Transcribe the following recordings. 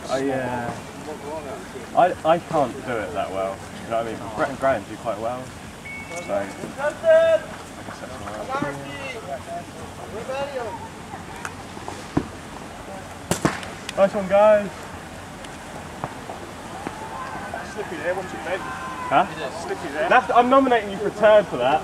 I can't do it that well. You know what I mean? Brett and Graham do quite well. So I guess that's alright. Nice one, guys. Slippy there, what's it meant? Huh? Slippy there. I'm nominating you for a turn for that.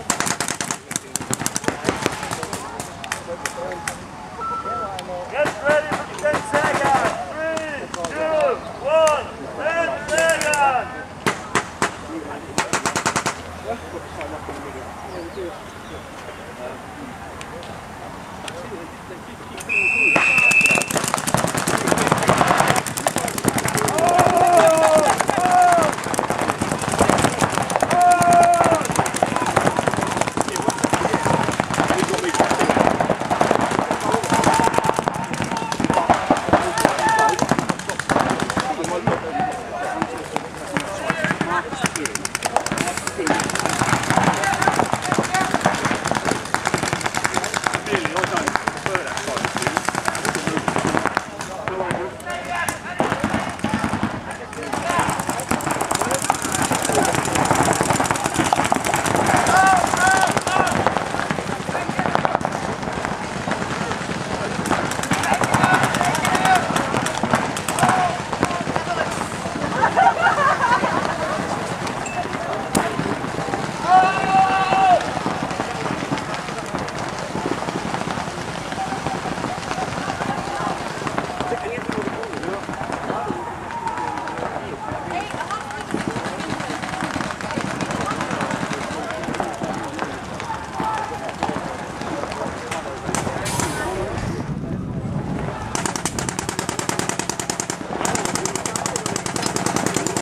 Yes,